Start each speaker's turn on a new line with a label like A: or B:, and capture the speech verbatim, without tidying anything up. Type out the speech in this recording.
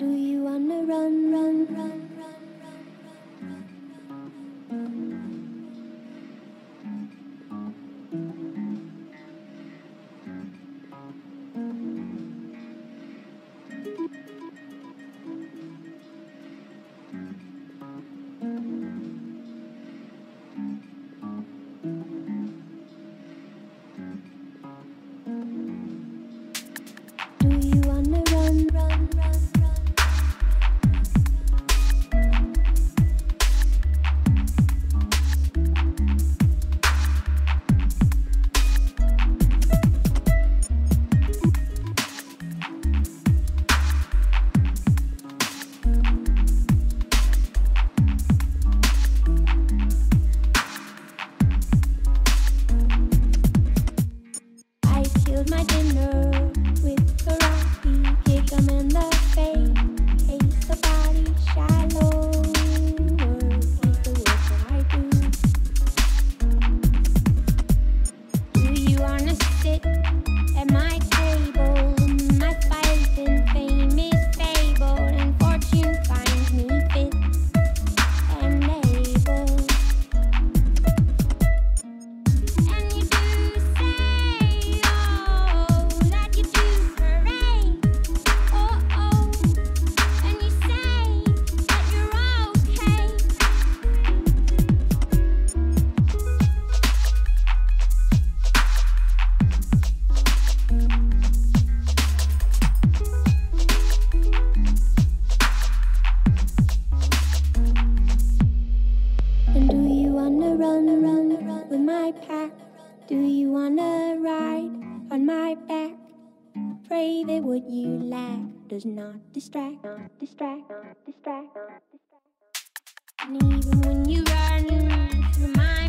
A: Do you wanna run, run, run, run? Do you wanna run, run, run, run? I killed my dinner with karate, kick 'em in the face, case the body shallow. Keep the work that I do. Do you wanna sit at my table? My fight and fame is fabled, and fortune finds me fit and able. And you do say, oh, that you do parade. Oh, oh, and you say that you're okay. And do you wanna run, run, run with my pack? Do you wanna ride on my back? Pray that what you lack does not distract, distract, distract, distract. And even when you run through my